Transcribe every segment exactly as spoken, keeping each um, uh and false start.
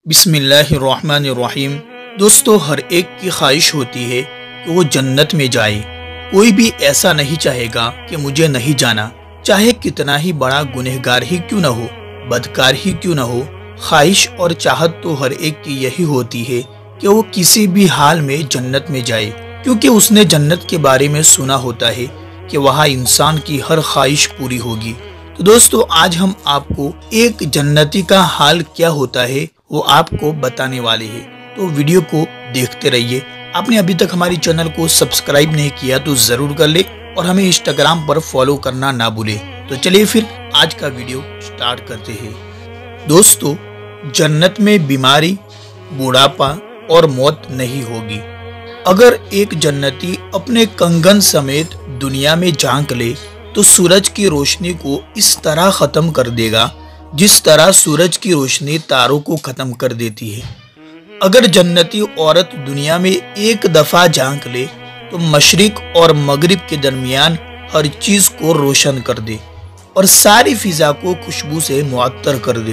बिस्मिल्लाहिर्रहमानिर्रहीम। दोस्तों, हर एक की ख्वाहिश होती है कि वो जन्नत में जाए। कोई भी ऐसा नहीं चाहेगा कि मुझे नहीं जाना, चाहे कितना ही बड़ा गुनहगार ही क्यों न हो, बदकार ही क्यों न हो। ख्वाहिश और चाहत तो हर एक की यही होती है कि वो किसी भी हाल में जन्नत में जाए, क्योंकि उसने जन्नत के बारे में सुना होता है कि वहाँ इंसान की हर ख्वाहिश पूरी होगी। तो दोस्तों, आज हम आपको एक जन्नती का हाल क्या होता है वो आपको बताने वाले हैं, तो वीडियो को देखते रहिए। आपने अभी तक हमारी चैनल को सब्सक्राइब नहीं किया तो जरूर कर ले और हमें इंस्टाग्राम पर फॉलो करना ना भूले। तो चलिए फिर आज का वीडियो स्टार्ट करते हैं। दोस्तों, जन्नत में बीमारी, बुढ़ापा और मौत नहीं होगी। अगर एक जन्नती अपने कंगन समेत दुनिया में झांक ले तो सूरज की रोशनी को इस तरह खत्म कर देगा जिस तरह सूरज की रोशनी तारों को खत्म कर देती है। अगर जन्नती औरत दुनिया में एक दफा झांक ले तो मशरिक और मगरिब के दरमियान हर चीज को रोशन कर दे और सारी फिजा को खुशबू से मुअत्तर कर दे।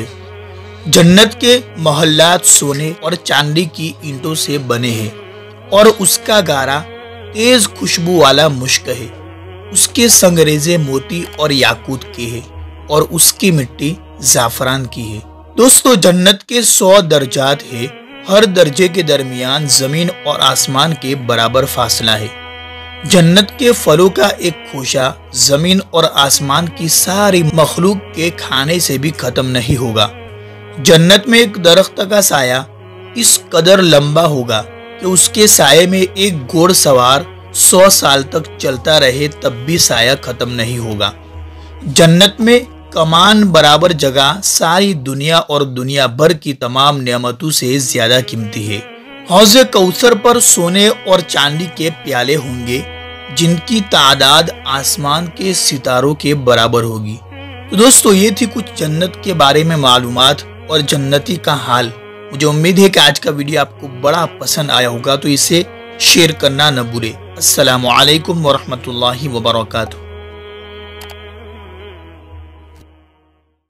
जन्नत के मोहल्लात सोने और चांदी की ईंटों से बने हैं और उसका गारा तेज खुशबू वाला मुश्क है। उसके संगरेजे मोती और याकूत के हैं और उसकी मिट्टी जाफरान की है। दोस्तों, जन्नत के सौ दर्जात है। हर दर्जे के दरमियान जमीन और आसमान के बराबर फासला है। जन्नत के फलों का एक खोशा जमीन और आसमान की सारी मखलूक के खाने से भी खत्म नहीं होगा। जन्नत में एक दरख्त का साया इस कदर लंबा होगा कि उसके साये में एक घोड़ सवार सौ साल तक चलता रहे तब भी साया खत्म नहीं होगा। जन्नत में कमान बराबर जगह सारी दुनिया और दुनिया भर की तमाम नेमतों से ज्यादा कीमती है। हौज़े कौसर पर सोने और चांदी के प्याले होंगे जिनकी तादाद आसमान के सितारों के बराबर होगी। तो दोस्तों, ये थी कुछ जन्नत के बारे में मालूमात और जन्नती का हाल। मुझे उम्मीद है कि आज का वीडियो आपको बड़ा पसंद आया होगा, तो इसे शेयर करना न भूले। अस्सलामु अलैकुम वरहमतुल्लाहि वबरकातुहू।